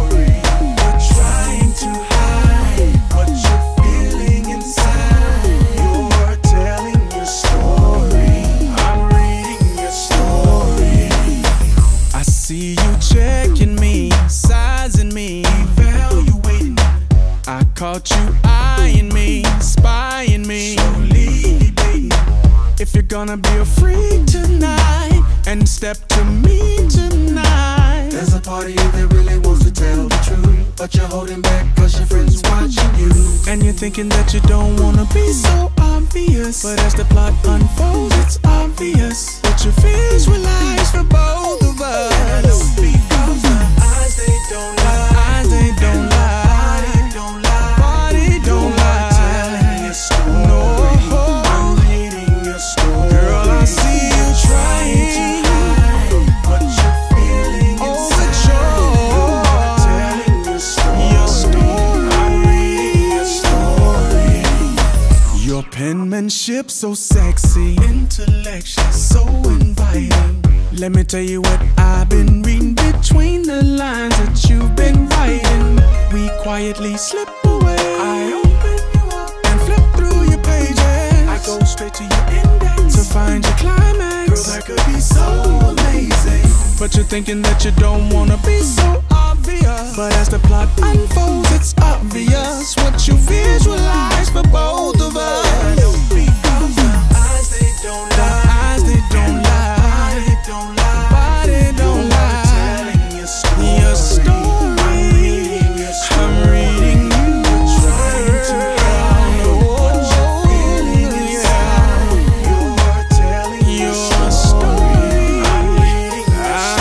story. You're trying to hide what you're feeling inside. You're telling your story. I'm reading your story. I see you checking me, sizing me, evaluating. I caught you eyeing me, spying me, slowly debating. If you're gonna be a freak tonight and step to me tonight, there's a part of you that really wants to tell the truth, but you're holding back cause your friends watching you. And you're thinking that you don't wanna be so obvious, but as the plot unfolds it's obvious what you visualize for both of us. Because the eyes they don't lie, eyes they don't lie, body don't lie, body don't lie. Telling your story, no. I'm reading your story. Girl, I see you trying to hide what you're feeling inside. You're telling your story. I'm reading your story. Your penmanship so sexy, intellectual, so inviting. Let me tell you what I've been reading between the lines that you've been writing. We quietly slip away. I open you up and flip through your pages. I go straight to your index to find your climax. Girl, that could be so amazing. But you're thinking that you don't wanna be so obvious, but as the plot unfolds it's obvious what you visualize for both of us. Because the eyes they don't lie, the eyes they don't lie, body don't lie, body don't lie. Telling your story, your story. I'm reading your story. I'm reading you. Trying to hide what you're feeling inside. You're telling your story. I'm reading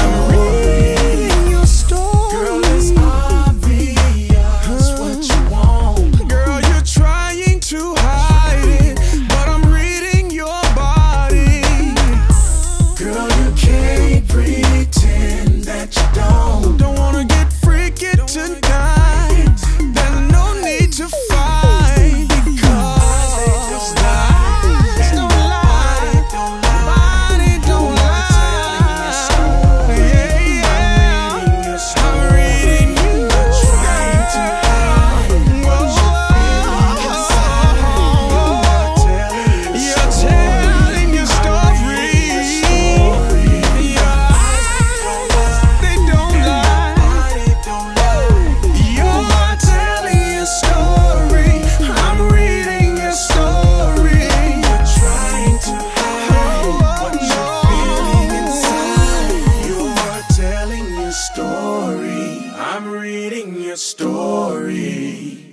your story. Girl, it's obvious what you want. Girl, you're trying to hide it, but I'm reading your body. Girl, you can't pretend that you don't wanna get freaky tonight. There's no need to fight, because the eyes don't lie, body don't lie. Yeah, I'm reading you. Trying to hide what you're feeling inside. You're telling your story. Your eyes, they don't lie, body don't lie. You're telling your story. I'm reading your story. You're trying to hide what you're feeling inside. You're telling your story. I'm reading your story.